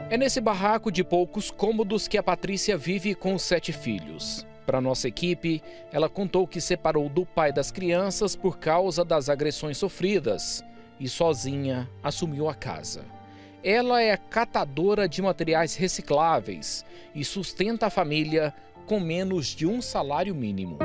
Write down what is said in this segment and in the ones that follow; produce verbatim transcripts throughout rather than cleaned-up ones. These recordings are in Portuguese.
É nesse barraco de poucos cômodos que a Patrícia vive com os sete filhos. Para nossa equipe, ela contou que separou do pai das crianças por causa das agressões sofridas e sozinha assumiu a casa. Ela é catadora de materiais recicláveis e sustenta a família com menos de um salário mínimo.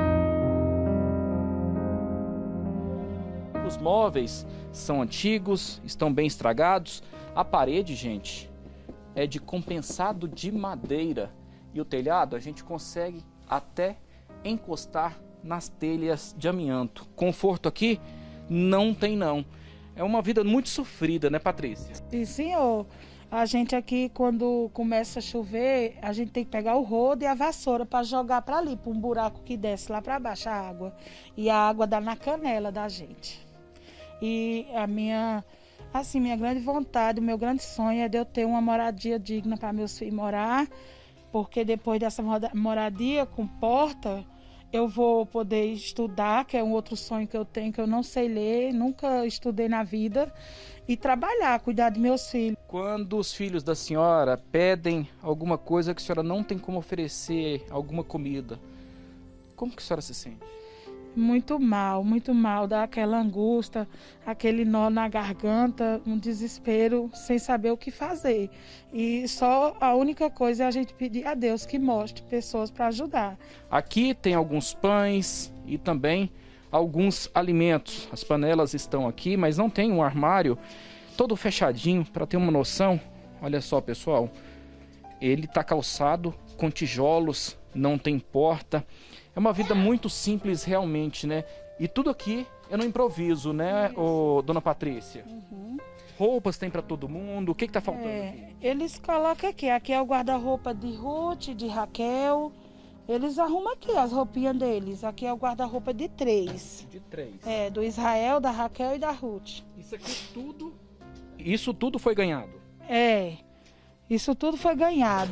Os móveis são antigos, estão bem estragados. A parede, gente, é de compensado de madeira. E o telhado a gente consegue até encostar nas telhas de amianto. Conforto aqui não tem não. É uma vida muito sofrida, né, Patrícia? Sim, senhor. A gente aqui, quando começa a chover, a gente tem que pegar o rodo e a vassoura para jogar para ali, para um buraco que desce lá para baixo a água. E a água dá na canela da gente. E a minha, assim, minha grande vontade, o meu grande sonho é de eu ter uma moradia digna para meus filhos morar, porque depois dessa moradia com porta, eu vou poder estudar, que é um outro sonho que eu tenho, que eu não sei ler, nunca estudei na vida, e trabalhar, cuidar de meus filhos. Quando os filhos da senhora pedem alguma coisa que a senhora não tem como oferecer, alguma comida, como que a senhora se sente? Muito mal, muito mal, dá aquela angústia, aquele nó na garganta, um desespero, sem saber o que fazer. E só a única coisa é a gente pedir a Deus que mostre pessoas para ajudar. Aqui tem alguns pães e também alguns alimentos. As panelas estão aqui, mas não tem um armário todo fechadinho. Para ter uma noção, olha só, pessoal, ele está calçado com tijolos, não tem porta. É uma vida muito simples realmente, né? E tudo aqui é no improviso, né, ô, dona Patrícia? Uhum. Roupas tem para todo mundo, o que que tá faltando É, aqui? eles colocam aqui, aqui é o guarda-roupa de Ruth, de Raquel. Eles arrumam aqui as roupinhas deles. Aqui é o guarda-roupa de três. De três. É, do Israel, da Raquel e da Ruth. Isso aqui tudo, isso tudo foi ganhado? É, isso tudo foi ganhado.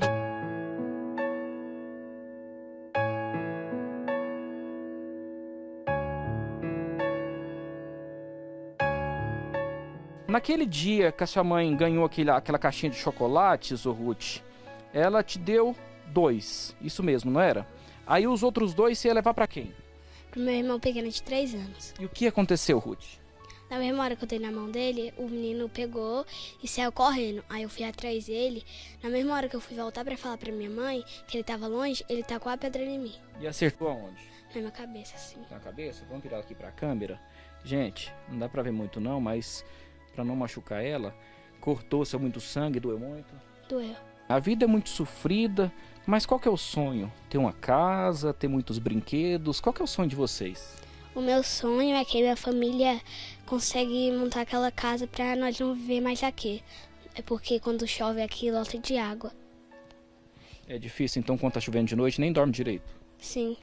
Naquele dia que a sua mãe ganhou aquele, aquela caixinha de chocolates, ô Ruth, ela te deu dois, isso mesmo, não era? Aí os outros dois você ia levar pra quem? Pro meu irmão pequeno de três anos. E o que aconteceu, Ruth? Na mesma hora que eu dei na mão dele, o menino pegou e saiu correndo. Aí eu fui atrás dele. Na mesma hora que eu fui voltar pra falar pra minha mãe que ele tava longe, ele tacou a pedra em mim. E acertou aonde? Na minha cabeça, assim. Na cabeça? Vamos virar aqui pra câmera. Gente, não dá pra ver muito não, mas pra não machucar ela, cortou-se muito sangue, doeu muito? Doeu. A vida é muito sofrida, mas qual que é o sonho? Ter uma casa, ter muitos brinquedos, qual que é o sonho de vocês? O meu sonho é que minha família consegue montar aquela casa pra nós não viver mais aqui. É porque quando chove aqui, lota de água. É difícil, então, quando tá chovendo de noite, nem dorme direito? Sim.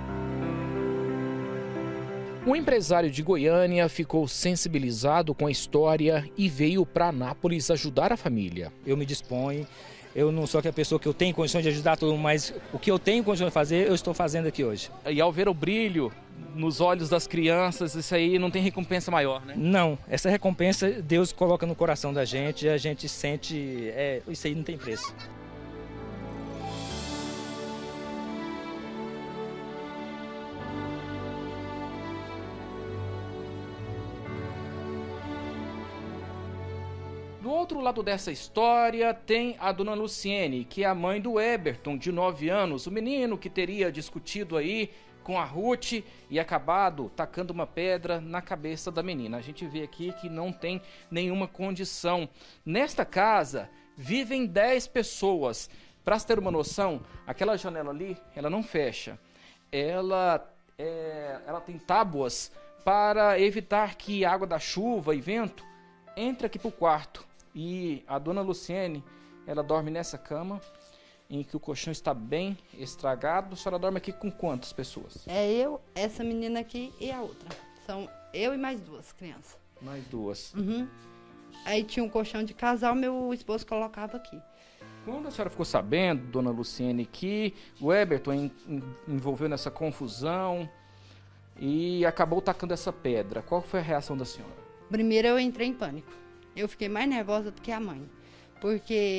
Um empresário de Goiânia ficou sensibilizado com a história e veio para Anápolis ajudar a família. Eu me disponho, eu não sou aquela pessoa que eu tenho condições de ajudar todo mundo, mas o que eu tenho condições de fazer, eu estou fazendo aqui hoje. E ao ver o brilho nos olhos das crianças, isso aí não tem recompensa maior, né? Não, essa recompensa Deus coloca no coração da gente e a gente sente, é, isso aí não tem preço. Do outro lado dessa história tem a dona Luciene, que é a mãe do Eberton, de nove anos, o menino que teria discutido aí com a Ruth e acabado tacando uma pedra na cabeça da menina. A gente vê aqui que não tem nenhuma condição. Nesta casa vivem dez pessoas. Para se ter uma noção, aquela janela ali, ela não fecha. Ela, é, ela tem tábuas para evitar que água da chuva e vento entre aqui para o quarto. E a dona Luciene, ela dorme nessa cama, em que o colchão está bem estragado. A senhora dorme aqui com quantas pessoas? É eu, essa menina aqui e a outra. São eu e mais duas crianças. Mais duas. Uhum. Aí tinha um colchão de casal, meu esposo colocava aqui. Quando a senhora ficou sabendo, dona Luciene, que o Eberton en, en, envolveu nessa confusão e acabou tacando essa pedra, qual foi a reação da senhora? Primeiro eu entrei em pânico. Eu fiquei mais nervosa do que a mãe. Porque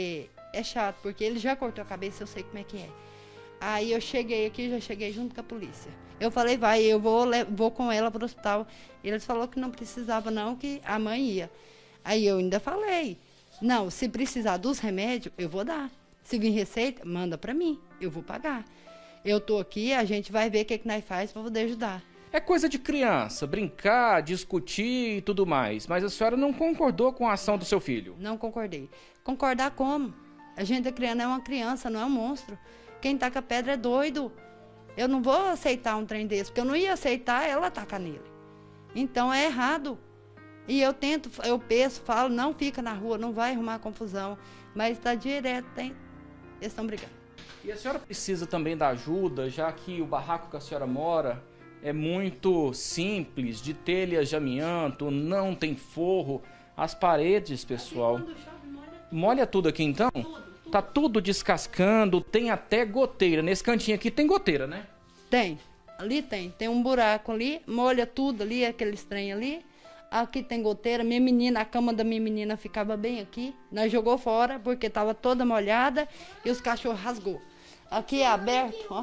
é chato, porque ele já cortou a cabeça, eu sei como é que é. Aí eu cheguei aqui, já cheguei junto com a polícia. Eu falei, vai, eu vou, vou com ela para o hospital. Eles falaram que não precisava não, que a mãe ia. Aí eu ainda falei, não, se precisar dos remédios, eu vou dar. Se vir receita, manda para mim, eu vou pagar. Eu tô aqui, a gente vai ver o que, que nós faz para poder ajudar. É coisa de criança, brincar, discutir e tudo mais. Mas a senhora não concordou com a ação do seu filho? Não concordei. Concordar como? A gente é criança, é uma criança, não é um monstro. Quem taca pedra é doido. Eu não vou aceitar um trem desse, porque eu não ia aceitar ela tacar nele. Então é errado. E eu tento, eu penso, falo, não fica na rua, não vai arrumar confusão. Mas está direto, tem, eles estão brigando. E a senhora precisa também da ajuda, já que o barraco que a senhora mora é muito simples, de telhas de amianto, não tem forro. As paredes, pessoal, molha tudo aqui então? Tá tudo descascando, tem até goteira. Nesse cantinho aqui tem goteira, né? Tem, ali tem. Tem um buraco ali, molha tudo ali, aqueles trem ali. Aqui tem goteira. Minha menina, a cama da minha menina ficava bem aqui. Nós jogou fora porque estava toda molhada e os cachorros rasgou. Aqui é aberto, ó.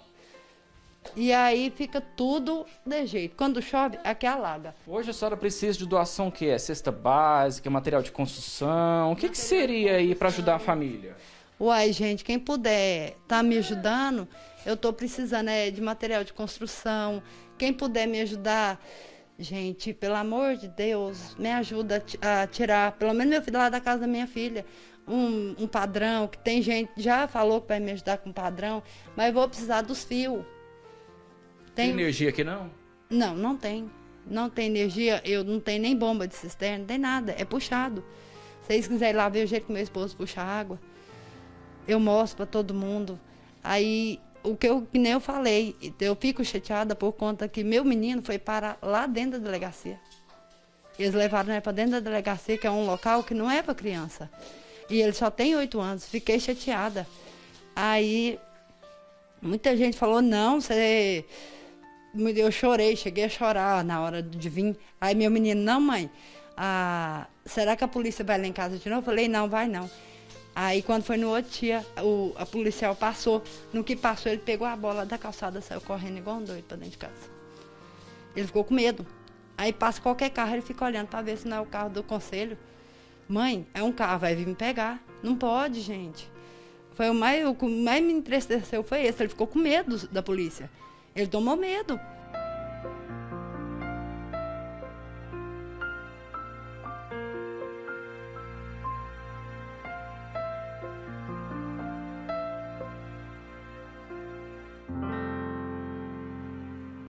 E aí fica tudo de jeito. Quando chove, aqui alaga. Hoje a senhora precisa de doação o que é? Cesta básica, material de construção? O que, que seria aí para ajudar a família? Uai, gente, quem puder tá me ajudando, eu tô precisando é, de material de construção. Quem puder me ajudar, gente, pelo amor de Deus, me ajuda a tirar, pelo menos meu filho lá da casa da minha filha, um, um padrão, que tem gente, já falou que vai me ajudar com padrão, mas eu vou precisar dos fios. Tem energia aqui não? Não, não tem. Não tem energia, eu não tenho nem bomba de cisterna, não tem nada, é puxado. Se vocês quiserem lá ver o jeito que meu esposo puxa água, eu mostro para todo mundo. Aí, o que eu, que nem eu falei, eu fico chateada por conta que meu menino foi parar lá dentro da delegacia. Eles levaram ele para dentro da delegacia, que é um local que não é para criança. E ele só tem oito anos, fiquei chateada. Aí, muita gente falou, não, você... Eu chorei, cheguei a chorar na hora de vir. Aí meu menino, não mãe, ah, será que a polícia vai lá em casa de novo? Eu falei, não, vai não. Aí quando foi no outro dia, o, a policial passou. No que passou, ele pegou a bola da calçada, saiu correndo igual um doido pra dentro de casa. Ele ficou com medo. Aí passa qualquer carro, ele fica olhando pra ver se não é o carro do conselho. Mãe, é um carro, vai vir me pegar. Não pode, gente. Foi o mais, o que mais me entristeceu foi esse, ele ficou com medo da polícia. Ele tomou medo.